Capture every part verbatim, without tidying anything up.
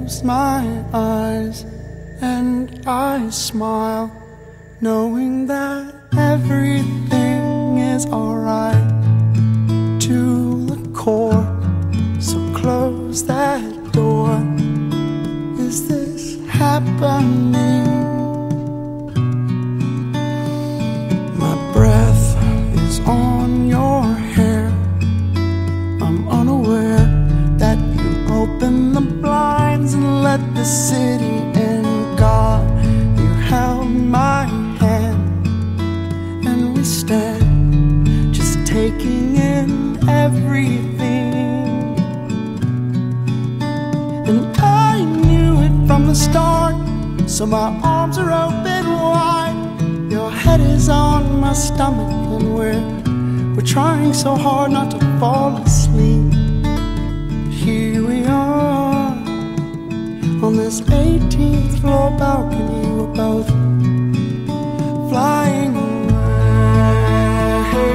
close my eyes and I smile, knowing that everything is alright to the core. So close that door. Is this happening? My breath is on your hair. I'm unaware that you opened the blinds and let the city in. God, you held my hand and we stand, just taking in everything. And I knew it from the start, so my arms are open wide. Your head is on my stomach and we're We're trying so hard not to fall asleep. Here we are on this eighteenth floor balcony. We're both flying away.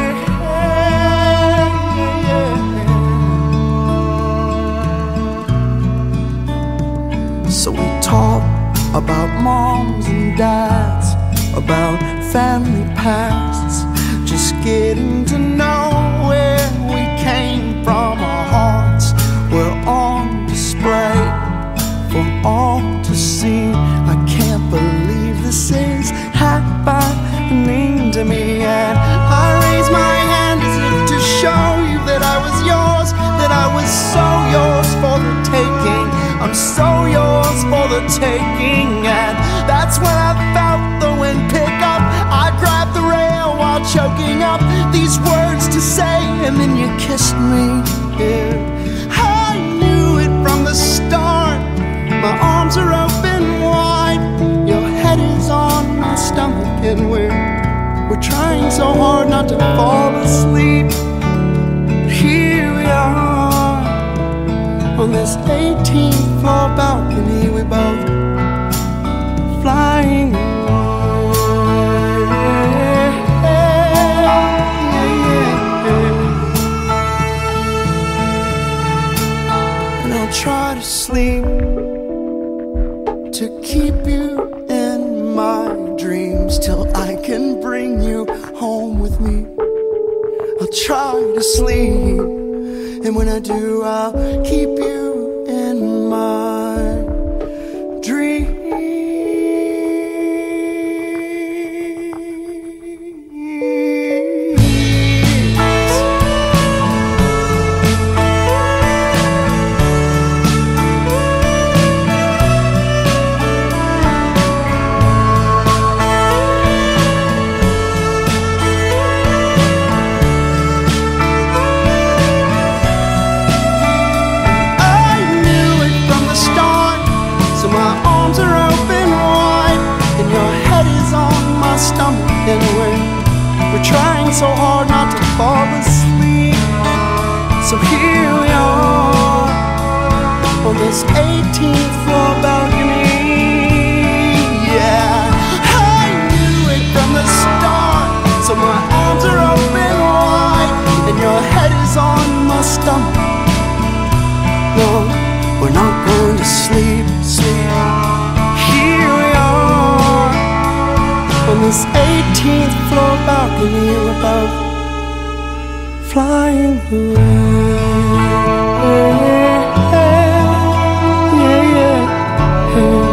So we talk about moms and dads, about family pasts, just getting to know where we came from. Our hearts were on display for all to see. I can't believe this is happening to me. And I raise my hand as if to show you that I was yours, that I was so yours for the taking. I'm so yours for the taking. And that's when I felt the wind pick up. I grabbed the rail while choking up these words to say, and then you kissed me. Yeah. I knew it from the start. My arms are open wide. Your head is on my stomach and we're we're trying so hard not to fall asleep. Here we are on this eighteenth floor balcony. We both flying try to sleep to keep you in my dreams till I can bring you home with me. I'll try to sleep, and when I do, I'll keep you in my dreams. And we're, we're trying so hard not to fall asleep. So here we are on this eighteenth floor balcony. Yeah, I knew it from the start. So my arms are open wide and your head is on my stomach. No, we're not going to sleep, sleep. Here we are on this eighteenth floor balcony. We're both flying away. Yeah, yeah, yeah.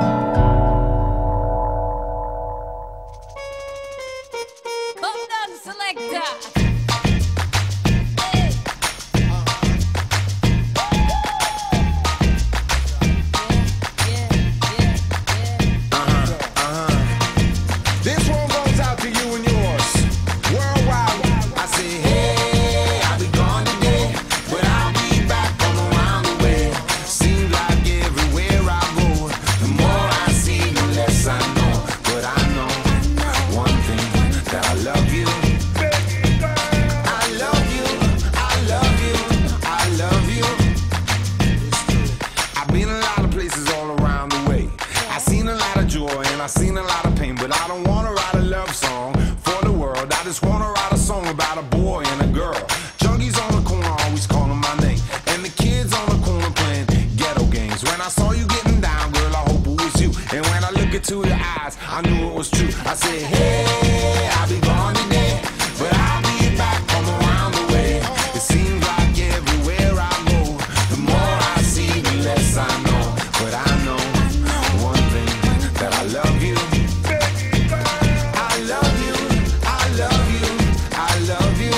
Come dance. lot of pain, but I don't wanna write a love song for the world. I just wanna write a song about a boy and a girl. Junkies on the corner always calling my name, and the kids on the corner playing ghetto games. When I saw you getting down, girl, I hope it was you. And when I look into your eyes, I knew it was true. I said, hey, I'll be gone today, but I'll be back from around the way. It seems like everywhere I go, the more I see, the less I know. But I know one thing, that I love you. I love you, I love you, I love you.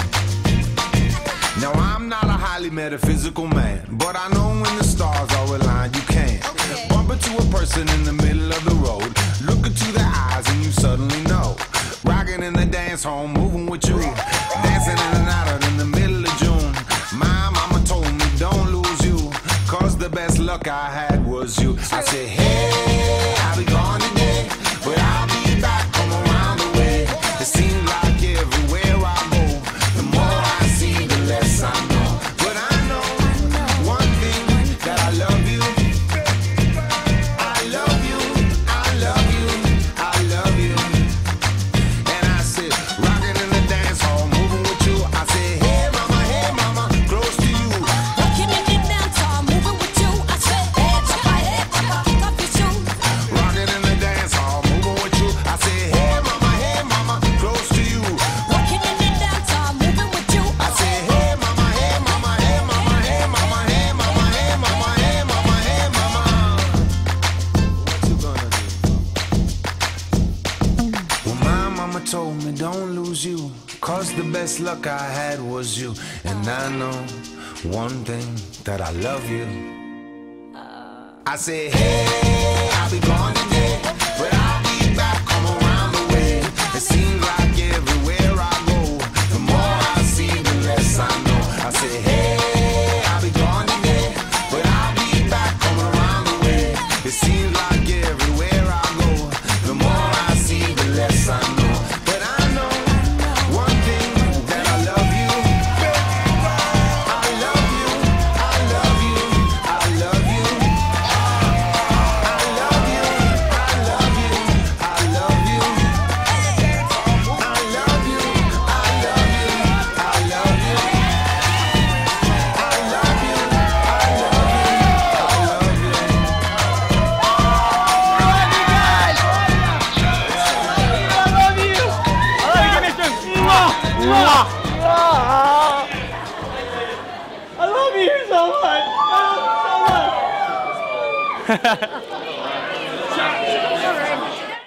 Now I'm not a highly metaphysical man, but I know when the stars are aligned, you can okay. Bump into a person in the middle of the road, look into their eyes and you suddenly know. Rocking in the dance hall, moving with you, dancing in and out in the middle of June. My mama told me don't lose you, cause the best luck I had was you. I said, hey, I'll be gone today, but I'll be back from around the way. It seems like everywhere I go, the more I see, the less I know. But I know one thing, that I love you. I love you, I love you, I love you. And I said, rocking in the dance hall, moving with you. I said, hey mama, hey mama, close to you. Rocking in the dance hall, moving with you. I said, hey papa, hey papa, kick off your shoes. Rocking in the dance hall, moving with you. I said, hey mama, hey mama, close to you. Rocking in the dance hall, moving with you. I said, hey mama, hey mama, hey mama, hey mama, hey mama, hey mama, hey mama, hey mama. What you gonna do? Well, my mama told me don't lose you, cause the best luck I had was you. And I know one thing, that I love you. I said, hey, I'll be gone today, but I'll be back, come around the way. It seems like everywhere I go, the more I see, the less I know. I said, hey, I'll be gone today, but I'll be back, come around the way. It seems like everywhere I go, the more I see, the less I know. But I know one thing, that I love you. I love you, I love you, I love you. I love you, I love you, I love you. I love you, I love you, I love you. I love you, I love you, I love you. I love you so much. I love you so much.